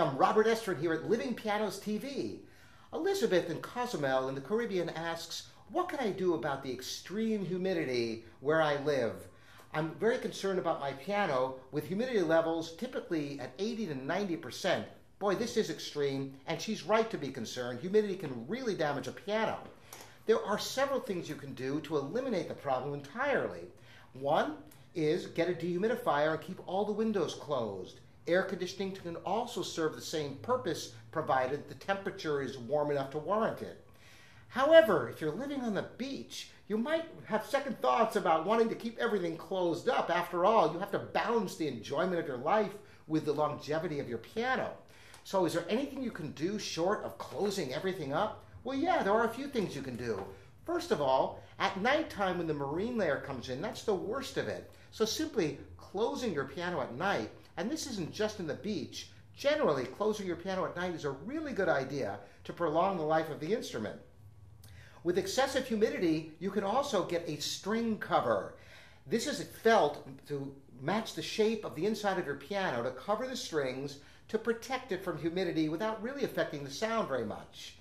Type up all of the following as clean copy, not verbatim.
I'm Robert Estrin here at Living Pianos TV. Elizabeth in Cozumel in the Caribbean asks, what can I do about the extreme humidity where I live? I'm very concerned about my piano with humidity levels typically at 80 to 90%. Boy, this is extreme, and she's right to be concerned. Humidity can really damage a piano. There are several things you can do to eliminate the problem entirely. One is get a dehumidifier and keep all the windows closed. Air conditioning can also serve the same purpose provided the temperature is warm enough to warrant it. However, if you're living on the beach, you might have second thoughts about wanting to keep everything closed up. After all, you have to balance the enjoyment of your life with the longevity of your piano. So is there anything you can do short of closing everything up? Well, yeah, there are a few things you can do. First of all, at nighttime when the marine layer comes in, that's the worst of it. So simply closing your piano at night, and this isn't just in the beach, generally closing your piano at night is a really good idea to prolong the life of the instrument. With excessive humidity, you can also get a string cover. This is felt to match the shape of the inside of your piano to cover the strings to protect it from humidity without really affecting the sound very much.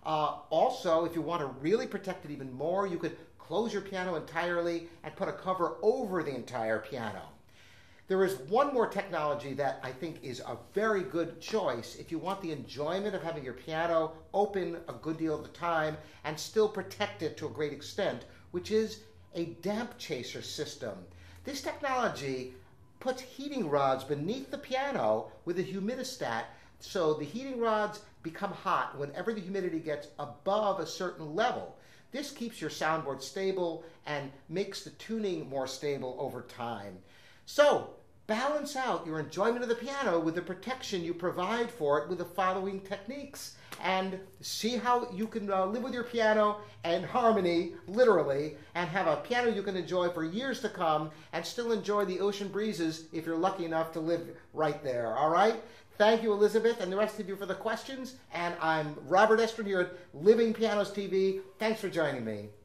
Also, if you want to really protect it even more, you could close your piano entirely and put a cover over the entire piano. There is one more technology that I think is a very good choice if you want the enjoyment of having your piano open a good deal of the time and still protect it to a great extent, which is a damp chaser system. This technology puts heating rods beneath the piano with a humidistat, so the heating rods become hot whenever the humidity gets above a certain level. This keeps your soundboard stable and makes the tuning more stable over time. So, balance out your enjoyment of the piano with the protection you provide for it with the following techniques. And see how you can live with your piano in harmony, literally, and have a piano you can enjoy for years to come and still enjoy the ocean breezes if you're lucky enough to live right there, all right? Thank you, Elizabeth, and the rest of you for the questions. And I'm Robert Estrin here at Living Pianos TV. Thanks for joining me.